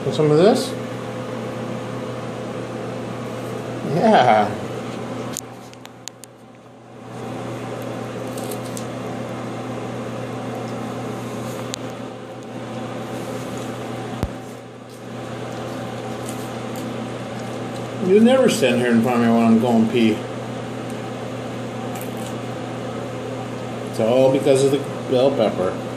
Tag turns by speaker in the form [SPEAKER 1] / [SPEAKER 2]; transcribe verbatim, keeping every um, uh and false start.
[SPEAKER 1] Want some of this? Yeah. You never stand here in front of me when I'm going pee. It's all because of the bell pepper.